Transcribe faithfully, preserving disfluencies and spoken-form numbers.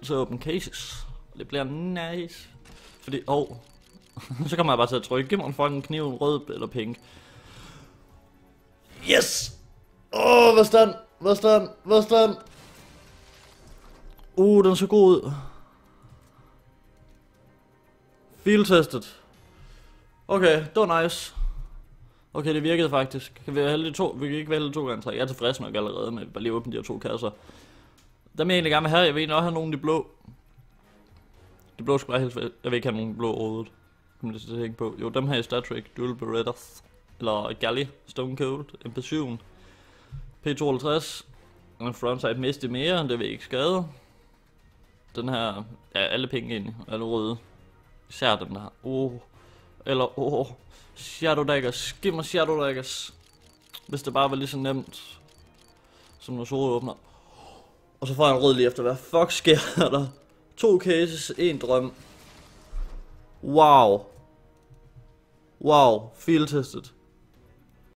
så åbne cases. Det bliver nice. Fordi, åh. Oh. Så kommer jeg bare til at trykke. Giv mig en fucking kniv, rød eller pink. Yes! Åh, oh, hvad stand? Hvad stand? Hvad stand? Uh, den så god ud. Field-testet. Okay, det var nice. Okay, det virkede faktisk. Kan vi vælge to? Vi kan ikke vælge to gange tre. Jeg er tilfreds nok allerede med at bare lige åbne de her to kasser. Der er jeg egentlig gerne med her. Jeg vil egentlig også have nogle af de blå. De blå skal bare helst. Jeg vil ikke have nogen blå overhovedet. Kom lige til at tænke på. Jo, dem her i Star Trek. Dual Berettas. Eller Galley. Stone Cold. M P syv. P tooghalvtreds. En frontside miste mere. Det vil ikke skade. Den her. Ja, alle penge ind. Alle røde. Især den der. Åh. Oh. Eller åh. Oh. Shadow Daggers. Giv mig Shadow Daggers. Hvis det bare var lige så nemt. Som når Zoro åbner. Og så får jeg en rød lige efter. Hvad fuck sker der? To cases. En drøm. Wow. Wow. Field testet.